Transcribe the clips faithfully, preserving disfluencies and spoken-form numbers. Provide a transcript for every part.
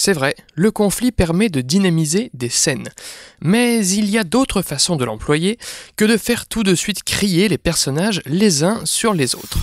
C'est vrai, le conflit permet de dynamiser des scènes. Mais il y a d'autres façons de l'employer que de faire tout de suite crier les personnages les uns sur les autres.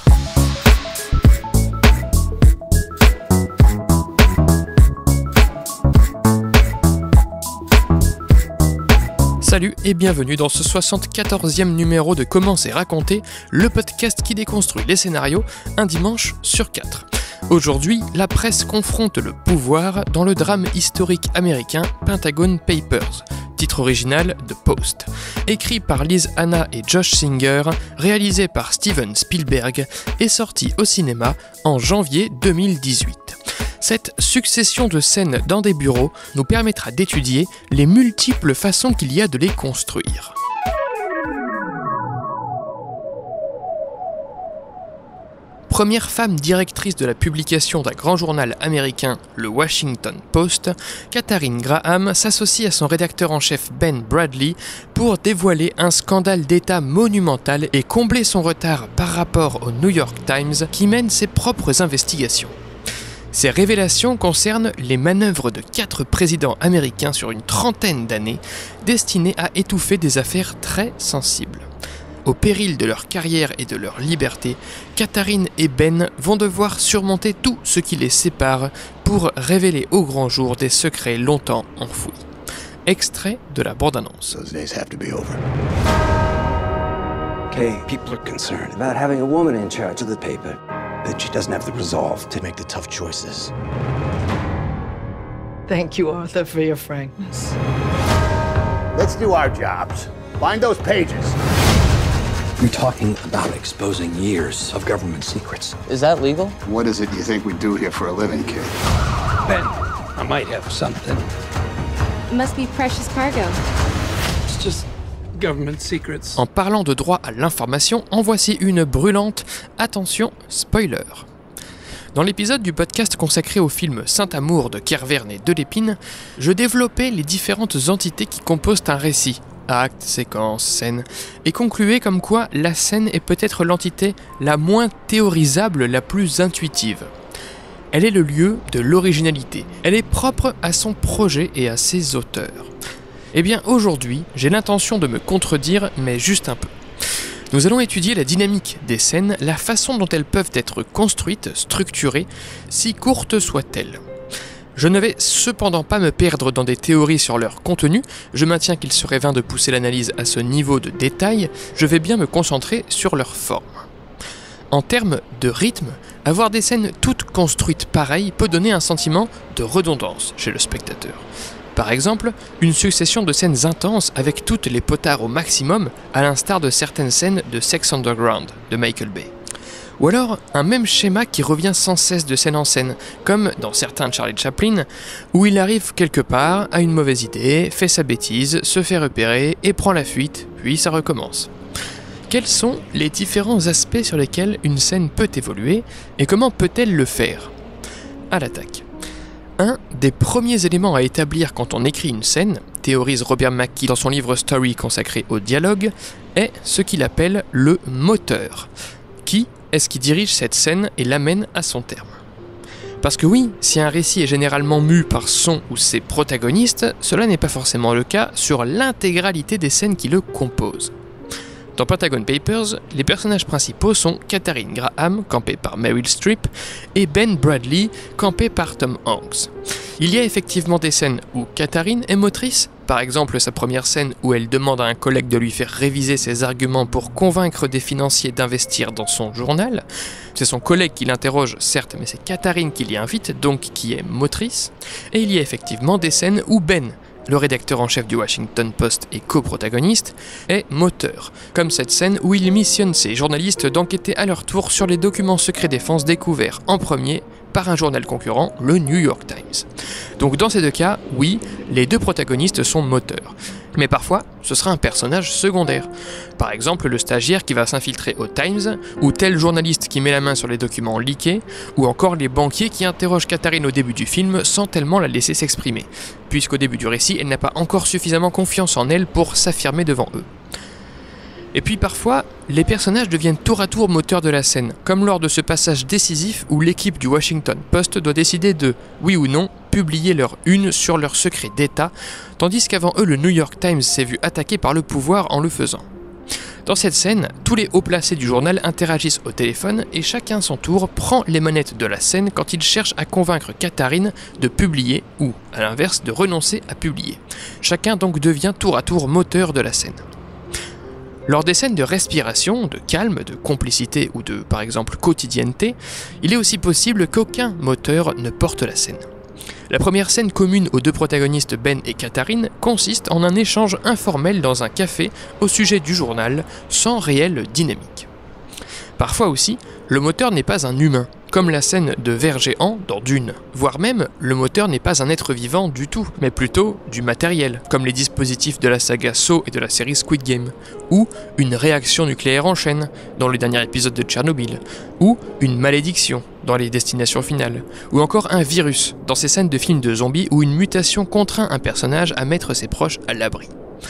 Salut et bienvenue dans ce soixante-quatorzième numéro de Comment c'est raconté, le podcast qui déconstruit les scénarios un dimanche sur quatre. Aujourd'hui, la presse confronte le pouvoir dans le drame historique américain Pentagon Papers, titre original de Post, écrit par Liz Hanna et Josh Singer, réalisé par Steven Spielberg et sorti au cinéma en janvier deux mille dix-huit. Cette succession de scènes dans des bureaux nous permettra d'étudier les multiples façons qu'il y a de les construire. Première femme directrice de la publication d'un grand journal américain, le Washington Post, Katharine Graham s'associe à son rédacteur en chef Ben Bradlee pour dévoiler un scandale d'État monumental et combler son retard par rapport au New York Times qui mène ses propres investigations. Ces révélations concernent les manœuvres de quatre présidents américains sur une trentaine d'années, destinées à étouffer des affaires très sensibles. Au péril de leur carrière et de leur liberté, Katharine et Ben vont devoir surmonter tout ce qui les sépare pour révéler au grand jour des secrets longtemps enfouis. Extrait de la bande-annonce. Those days have to be over. Okay, people are concerned about having a woman in charge of the paper. That she doesn't have the resolve to make the tough choices. Thank you, Arthur, for your frankness. Let's do our jobs. Find those pages. You're talking about exposing years of government secrets. Is that legal? What is it you think we do here for a living, kid? Ben, I might have something. It must be precious cargo. It's just government secrets. En parlant de droit à l'information, en voici une brûlante. Attention, spoiler. Dans l'épisode du podcast consacré au film Saint-Amour de Kervern et Delépine, je développais les différentes entités qui composent un récit, actes, séquences, scènes, et concluais comme quoi la scène est peut-être l'entité la moins théorisable, la plus intuitive. Elle est le lieu de l'originalité, elle est propre à son projet et à ses auteurs. Eh bien aujourd'hui, j'ai l'intention de me contredire, mais juste un peu. Nous allons étudier la dynamique des scènes, la façon dont elles peuvent être construites, structurées, si courtes soient-elles. Je ne vais cependant pas me perdre dans des théories sur leur contenu, je maintiens qu'il serait vain de pousser l'analyse à ce niveau de détail, je vais bien me concentrer sur leur forme. En termes de rythme, avoir des scènes toutes construites pareilles peut donner un sentiment de redondance chez le spectateur. Par exemple, une succession de scènes intenses avec toutes les potards au maximum, à l'instar de certaines scènes de Sex Underground de Michael Bay. Ou alors, un même schéma qui revient sans cesse de scène en scène, comme dans certains de Charlie Chaplin, où il arrive quelque part, a une mauvaise idée, fait sa bêtise, se fait repérer et prend la fuite, puis ça recommence. Quels sont les différents aspects sur lesquels une scène peut évoluer, et comment peut-elle le faire ? À l'attaque. Un des premiers éléments à établir quand on écrit une scène, théorise Robert McKee dans son livre Story consacré au dialogue, est ce qu'il appelle le moteur. Qui est-ce qui dirige cette scène et l'amène à son terme ? Parce que oui, si un récit est généralement mu par son ou ses protagonistes, cela n'est pas forcément le cas sur l'intégralité des scènes qui le composent. Dans Pentagon Papers, les personnages principaux sont Katharine Graham, campée par Meryl Streep, et Ben Bradlee, campé par Tom Hanks. Il y a effectivement des scènes où Katharine est motrice, par exemple sa première scène où elle demande à un collègue de lui faire réviser ses arguments pour convaincre des financiers d'investir dans son journal. C'est son collègue qui l'interroge, certes, mais c'est Katharine qui l'y invite, donc qui est motrice. Et il y a effectivement des scènes où Ben, le rédacteur en chef du Washington Post et coprotagoniste, est moteur, comme cette scène où il missionne ses journalistes d'enquêter à leur tour sur les documents secrets défense découverts en premier par un journal concurrent, le New York Times. Donc dans ces deux cas, oui, les deux protagonistes sont moteurs. Mais parfois, ce sera un personnage secondaire. Par exemple, le stagiaire qui va s'infiltrer au Times, ou tel journaliste qui met la main sur les documents leakés, ou encore les banquiers qui interrogent Katharine au début du film sans tellement la laisser s'exprimer, puisqu'au début du récit, elle n'a pas encore suffisamment confiance en elle pour s'affirmer devant eux. Et puis parfois, les personnages deviennent tour à tour moteurs de la scène, comme lors de ce passage décisif où l'équipe du Washington Post doit décider de, oui ou non, publier leur une sur leur secret d'État, tandis qu'avant eux le New York Times s'est vu attaqué par le pouvoir en le faisant. Dans cette scène, tous les hauts placés du journal interagissent au téléphone et chacun son tour prend les manettes de la scène quand il cherche à convaincre Katharine de publier ou, à l'inverse, de renoncer à publier. Chacun donc devient tour à tour moteur de la scène. Lors des scènes de respiration, de calme, de complicité ou de, par exemple, quotidienneté, il est aussi possible qu'aucun moteur ne porte la scène. La première scène commune aux deux protagonistes Ben et Katharine consiste en un échange informel dans un café au sujet du journal, sans réelle dynamique. Parfois aussi, le moteur n'est pas un humain, comme la scène de ver géant dans Dune, voire même le moteur n'est pas un être vivant du tout, mais plutôt du matériel, comme les dispositifs de la saga Saw et de la série Squid Game, ou une réaction nucléaire en chaîne, dans le dernier épisode de Tchernobyl, ou une malédiction, dans les destinations finales, ou encore un virus, dans ces scènes de films de zombies où une mutation contraint un personnage à mettre ses proches à l'abri.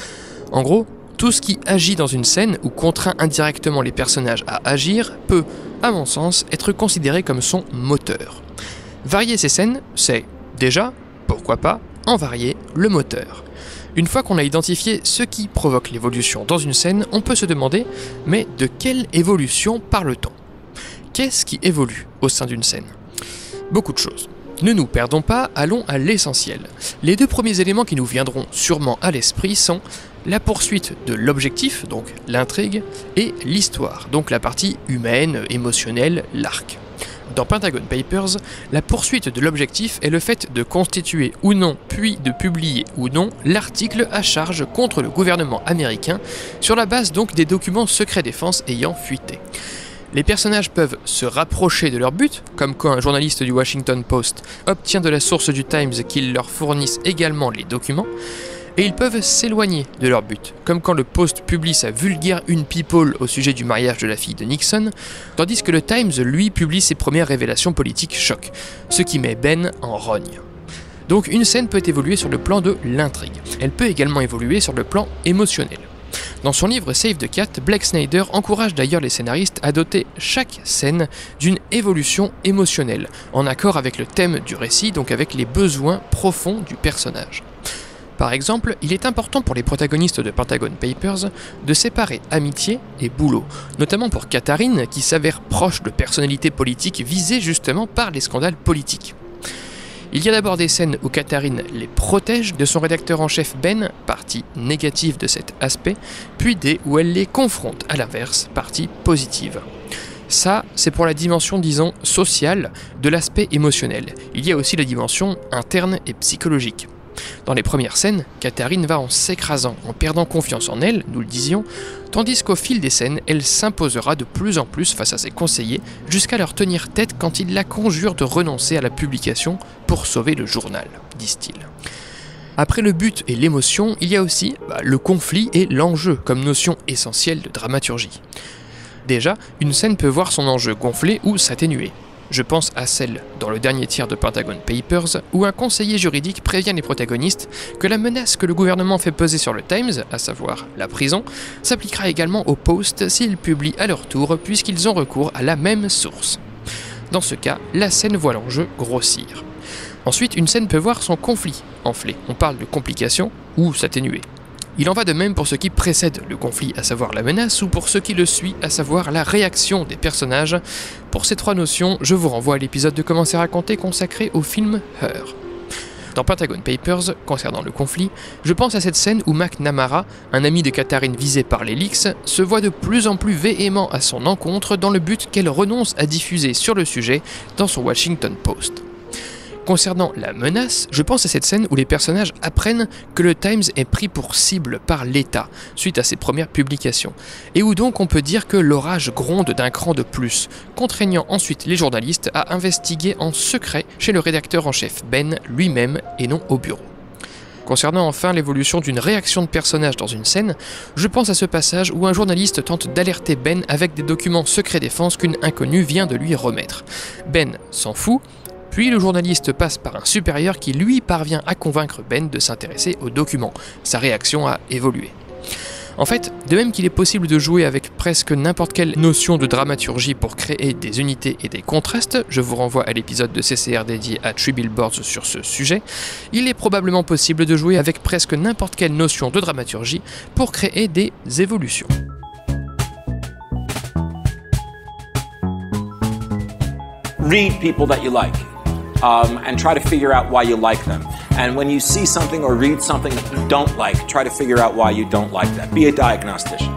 En gros, tout ce qui agit dans une scène ou contraint indirectement les personnages à agir peut, à mon sens, être considéré comme son moteur. Varier ces scènes, c'est, déjà, pourquoi pas, en varier le moteur. Une fois qu'on a identifié ce qui provoque l'évolution dans une scène, on peut se demander, mais de quelle évolution parle-t-on ? Qu'est-ce qui évolue au sein d'une scène ? Beaucoup de choses. Ne nous perdons pas, allons à l'essentiel. Les deux premiers éléments qui nous viendront sûrement à l'esprit sont la poursuite de l'objectif, donc l'intrigue, et l'histoire, donc la partie humaine, émotionnelle, l'arc. Dans Pentagon Papers, la poursuite de l'objectif est le fait de constituer ou non, puis de publier ou non, l'article à charge contre le gouvernement américain, sur la base donc des documents secret défense ayant fuité. Les personnages peuvent se rapprocher de leur but, comme quand un journaliste du Washington Post obtient de la source du Times qu'ils leur fournissent également les documents, et ils peuvent s'éloigner de leur but, comme quand le Post publie sa vulgaire une people au sujet du mariage de la fille de Nixon, tandis que le Times, lui, publie ses premières révélations politiques choc, ce qui met Ben en rogne. Donc une scène peut évoluer sur le plan de l'intrigue, elle peut également évoluer sur le plan émotionnel. Dans son livre Save the Cat, Blake Snyder encourage d'ailleurs les scénaristes à doter chaque scène d'une évolution émotionnelle, en accord avec le thème du récit, donc avec les besoins profonds du personnage. Par exemple, il est important pour les protagonistes de Pentagon Papers de séparer amitié et boulot, notamment pour Katharine qui s'avère proche de personnalités politiques visées justement par les scandales politiques. Il y a d'abord des scènes où Katharine les protège de son rédacteur en chef Ben, partie négative de cet aspect, puis des où elle les confronte à l'inverse, partie positive. Ça, c'est pour la dimension, disons, sociale de l'aspect émotionnel. Il y a aussi la dimension interne et psychologique. Dans les premières scènes, Katharine va en s'écrasant, en perdant confiance en elle, nous le disions, tandis qu'au fil des scènes, elle s'imposera de plus en plus face à ses conseillers, jusqu'à leur tenir tête quand ils la conjurent de renoncer à la publication pour sauver le journal, disent-ils. Après le but et l'émotion, il y a aussi bah, le conflit et l'enjeu comme notion essentielle de dramaturgie. Déjà, une scène peut voir son enjeu gonfler ou s'atténuer. Je pense à celle, dans le dernier tiers de Pentagon Papers, où un conseiller juridique prévient les protagonistes que la menace que le gouvernement fait peser sur le Times, à savoir la prison, s'appliquera également au Post s'ils publient à leur tour puisqu'ils ont recours à la même source. Dans ce cas, la scène voit l'enjeu grossir. Ensuite, une scène peut voir son conflit enfler, on parle de complication ou s'atténuer. Il en va de même pour ce qui précède le conflit, à savoir la menace, ou pour ce qui le suit, à savoir la réaction des personnages. Pour ces trois notions, je vous renvoie à l'épisode de Comment c'est raconté consacré au film Her. Dans Pentagon Papers, concernant le conflit, je pense à cette scène où McNamara, un ami de Katharine visé par les leaks, se voit de plus en plus véhément à son encontre dans le but qu'elle renonce à diffuser sur le sujet dans son Washington Post. Concernant la menace, je pense à cette scène où les personnages apprennent que le Times est pris pour cible par l'État, suite à ses premières publications, et où donc on peut dire que l'orage gronde d'un cran de plus, contraignant ensuite les journalistes à investiguer en secret chez le rédacteur en chef Ben lui-même et non au bureau. Concernant enfin l'évolution d'une réaction de personnage dans une scène, je pense à ce passage où un journaliste tente d'alerter Ben avec des documents secret défense qu'une inconnue vient de lui remettre. Ben s'en fout, puis le journaliste passe par un supérieur qui lui parvient à convaincre Ben de s'intéresser aux documents. Sa réaction a évolué. En fait, de même qu'il est possible de jouer avec presque n'importe quelle notion de dramaturgie pour créer des unités et des contrastes, je vous renvoie à l'épisode de C C R dédié à Three Billboards sur ce sujet, il est probablement possible de jouer avec presque n'importe quelle notion de dramaturgie pour créer des évolutions. Read people that you like, um, and try to figure out why you like them. And when you see something or read something that you don't like, try to figure out why you don't like that. Be a diagnostician.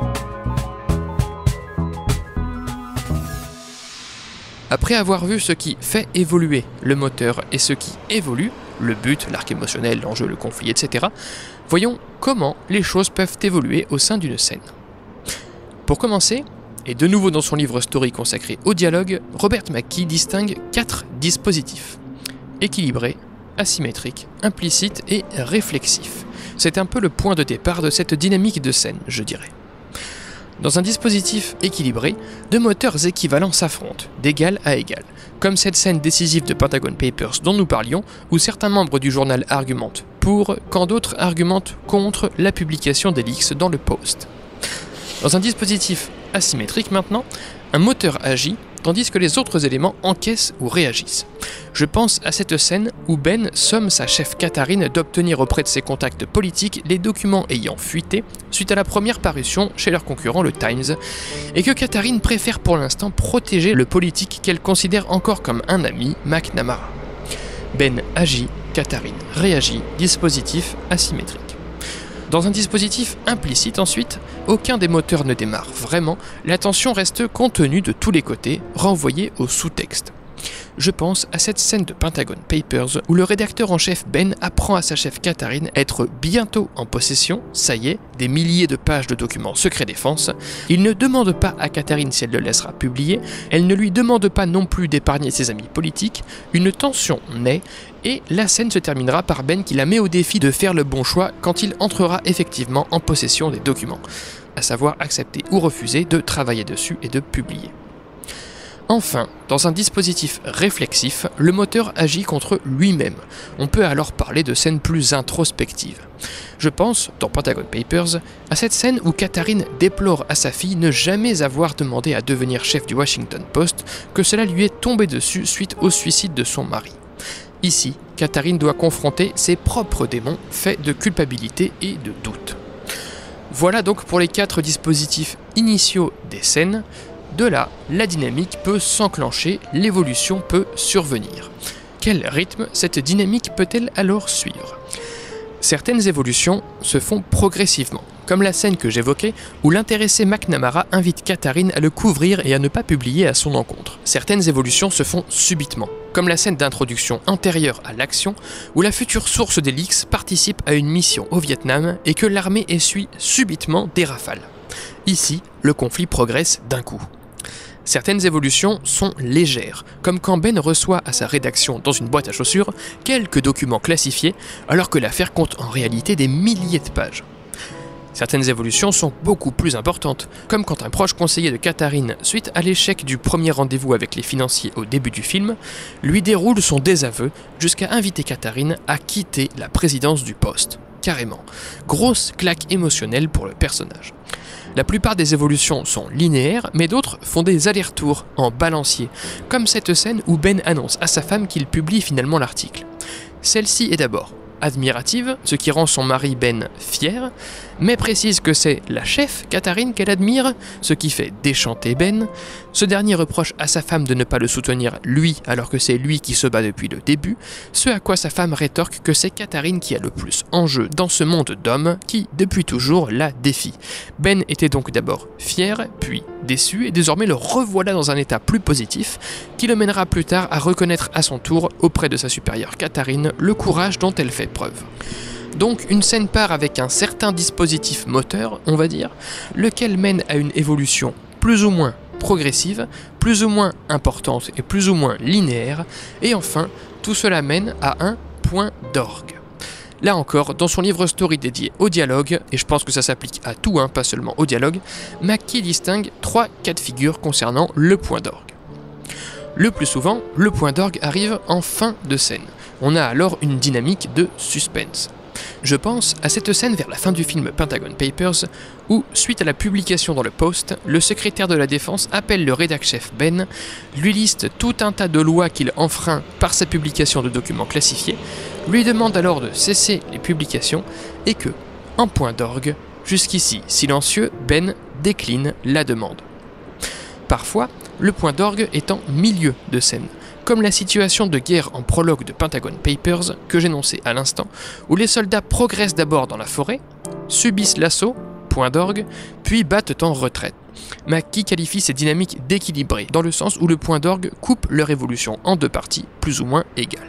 Après avoir vu ce qui fait évoluer le moteur et ce qui évolue, le but, l'arc émotionnel, l'enjeu, le conflit, et cetera, voyons comment les choses peuvent évoluer au sein d'une scène. Pour commencer, et de nouveau dans son livre Story consacré au dialogue, Robert McKee distingue quatre dispositifs. Équilibré, asymétrique, implicite et réflexif. C'est un peu le point de départ de cette dynamique de scène, je dirais. Dans un dispositif équilibré, deux moteurs équivalents s'affrontent, d'égal à égal, comme cette scène décisive de Pentagon Papers dont nous parlions, où certains membres du journal argumentent pour, quand d'autres argumentent contre la publication des leaks dans le Post. Dans un dispositif asymétrique maintenant, un moteur agit, tandis que les autres éléments encaissent ou réagissent. Je pense à cette scène où Ben somme sa chef Catherine d'obtenir auprès de ses contacts politiques les documents ayant fuité suite à la première parution chez leur concurrent le Times, et que Catherine préfère pour l'instant protéger le politique qu'elle considère encore comme un ami, McNamara. Ben agit, Catherine réagit, dispositif asymétrique. Dans un dispositif implicite ensuite, aucun des moteurs ne démarre vraiment, l'attention reste contenue de tous les côtés, renvoyée au sous-texte. Je pense à cette scène de Pentagon Papers où le rédacteur en chef Ben apprend à sa chef Catherine être bientôt en possession, ça y est, des milliers de pages de documents secret défense. Il ne demande pas à Catherine si elle le laissera publier, elle ne lui demande pas non plus d'épargner ses amis politiques, une tension naît et la scène se terminera par Ben qui la met au défi de faire le bon choix quand il entrera effectivement en possession des documents, à savoir accepter ou refuser de travailler dessus et de publier. Enfin, dans un dispositif réflexif, le moteur agit contre lui-même. On peut alors parler de scènes plus introspectives. Je pense, dans Pentagon Papers, à cette scène où Catherine déplore à sa fille ne jamais avoir demandé à devenir chef du Washington Post, que cela lui est tombé dessus suite au suicide de son mari. Ici, Catherine doit confronter ses propres démons faits de culpabilité et de doute. Voilà donc pour les quatre dispositifs initiaux des scènes. De là, la dynamique peut s'enclencher, l'évolution peut survenir. Quel rythme cette dynamique peut-elle alors suivre ? Certaines évolutions se font progressivement, comme la scène que j'évoquais où l'intéressé McNamara invite Catherine à le couvrir et à ne pas publier à son encontre. Certaines évolutions se font subitement, comme la scène d'introduction antérieure à l'action où la future source des leaks participe à une mission au Vietnam et que l'armée essuie subitement des rafales. Ici, le conflit progresse d'un coup. Certaines évolutions sont légères, comme quand Ben reçoit à sa rédaction dans une boîte à chaussures quelques documents classifiés, alors que l'affaire compte en réalité des milliers de pages. Certaines évolutions sont beaucoup plus importantes, comme quand un proche conseiller de Catherine, suite à l'échec du premier rendez-vous avec les financiers au début du film, lui déroule son désaveu jusqu'à inviter Catherine à quitter la présidence du poste. Carrément. Grosse claque émotionnelle pour le personnage. La plupart des évolutions sont linéaires, mais d'autres font des allers-retours en balancier, comme cette scène où Ben annonce à sa femme qu'il publie finalement l'article. Celle-ci est d'abord admirative, ce qui rend son mari Ben fier, mais précise que c'est la chef, Catherine, qu'elle admire, ce qui fait déchanter Ben. Ce dernier reproche à sa femme de ne pas le soutenir lui, alors que c'est lui qui se bat depuis le début, ce à quoi sa femme rétorque que c'est Catherine qui a le plus en jeu dans ce monde d'hommes qui, depuis toujours, la défie. Ben était donc d'abord fier, puis déçu, et désormais le revoilà dans un état plus positif, qui le mènera plus tard à reconnaître à son tour, auprès de sa supérieure Catherine, le courage dont elle fait preuve. Donc une scène part avec un certain dispositif moteur, on va dire, lequel mène à une évolution plus ou moins progressive, plus ou moins importante et plus ou moins linéaire, et enfin, tout cela mène à un point d'orgue. Là encore, dans son livre Story dédié au dialogue, et je pense que ça s'applique à tout, hein, pas seulement au dialogue, McKee distingue trois cas de figure concernant le point d'orgue. Le plus souvent, le point d'orgue arrive en fin de scène. On a alors une dynamique de suspense. Je pense à cette scène vers la fin du film Pentagon Papers où, suite à la publication dans le Post, le secrétaire de la Défense appelle le rédac-chef Ben, lui liste tout un tas de lois qu'il enfreint par sa publication de documents classifiés, lui demande alors de cesser les publications et que, en point d'orgue, jusqu'ici silencieux, Ben décline la demande. Parfois, le point d'orgue est en milieu de scène, comme la situation de guerre en prologue de Pentagon Papers que j'énonçais à l'instant, où les soldats progressent d'abord dans la forêt, subissent l'assaut, point d'orgue, puis battent en retraite. Mackie qualifie ces dynamiques d'équilibrées, dans le sens où le point d'orgue coupe leur évolution en deux parties plus ou moins égales.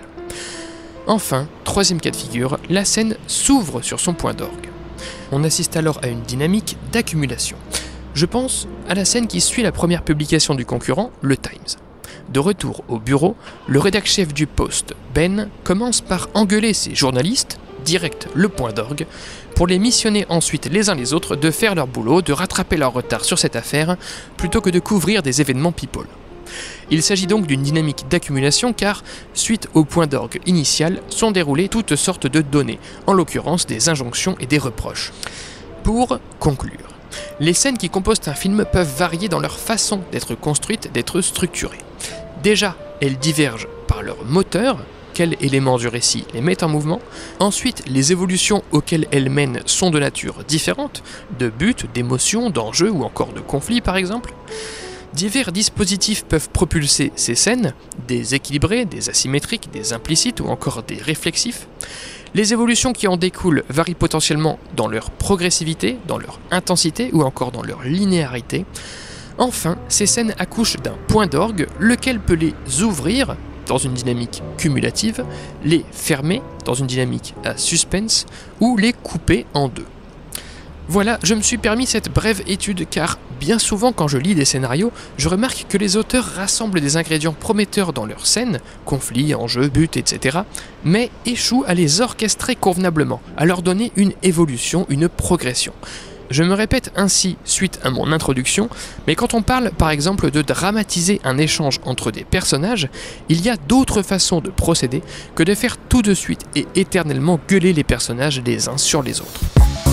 Enfin, troisième cas de figure, la scène s'ouvre sur son point d'orgue. On assiste alors à une dynamique d'accumulation. Je pense à la scène qui suit la première publication du concurrent, le Times. De retour au bureau, le rédac-chef du Post, Ben, commence par engueuler ses journalistes, direct le point d'orgue, pour les missionner ensuite les uns les autres de faire leur boulot, de rattraper leur retard sur cette affaire, plutôt que de couvrir des événements people. Il s'agit donc d'une dynamique d'accumulation car, suite au point d'orgue initial, sont déroulées toutes sortes de données, en l'occurrence des injonctions et des reproches. Pour conclure, les scènes qui composent un film peuvent varier dans leur façon d'être construites, d'être structurées. Déjà, elles divergent par leur moteur, quels éléments du récit les mettent en mouvement. Ensuite, les évolutions auxquelles elles mènent sont de nature différente, de buts, d'émotions, d'enjeux ou encore de conflits par exemple. Divers dispositifs peuvent propulser ces scènes, des équilibrés, des asymétriques, des implicites ou encore des réflexifs. Les évolutions qui en découlent varient potentiellement dans leur progressivité, dans leur intensité ou encore dans leur linéarité. Enfin, ces scènes accouchent d'un point d'orgue, lequel peut les ouvrir dans une dynamique cumulative, les fermer dans une dynamique à suspense ou les couper en deux. Voilà, je me suis permis cette brève étude car bien souvent quand je lis des scénarios, je remarque que les auteurs rassemblent des ingrédients prometteurs dans leurs scènes, conflits, enjeux, buts, et cetera, mais échouent à les orchestrer convenablement, à leur donner une évolution, une progression. Je me répète ainsi suite à mon introduction, mais quand on parle par exemple de dramatiser un échange entre des personnages, il y a d'autres façons de procéder que de faire tout de suite et éternellement gueuler les personnages les uns sur les autres.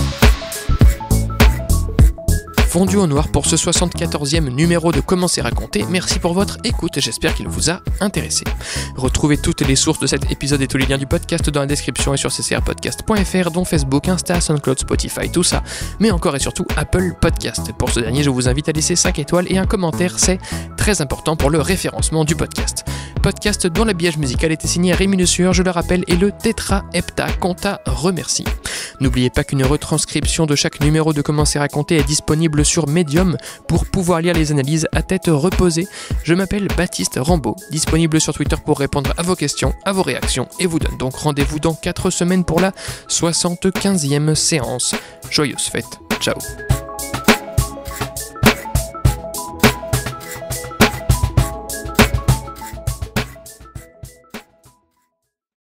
Fondu au noir pour ce soixante-quatorzième numéro de Comment c'est raconté. Merci pour votre écoute, j'espère qu'il vous a intéressé. Retrouvez toutes les sources de cet épisode et tous les liens du podcast dans la description et sur c c r podcast point f r, dont Facebook, Insta, SoundCloud, Spotify, tout ça, mais encore et surtout Apple Podcast. Pour ce dernier, je vous invite à laisser cinq étoiles et un commentaire, c'est très important pour le référencement du podcast. Podcast dont l'habillage musical était signé Rémi Le Sueur, je le rappelle, et le Tetra Hepta Conta remercie. N'oubliez pas qu'une retranscription de chaque numéro de Comment c'est raconté est disponible sur Medium pour pouvoir lire les analyses à tête reposée. Je m'appelle Baptiste Rambaud, disponible sur Twitter pour répondre à vos questions, à vos réactions, et vous donne donc rendez-vous dans quatre semaines pour la soixante-quinzième séance. Joyeuses fêtes, ciao.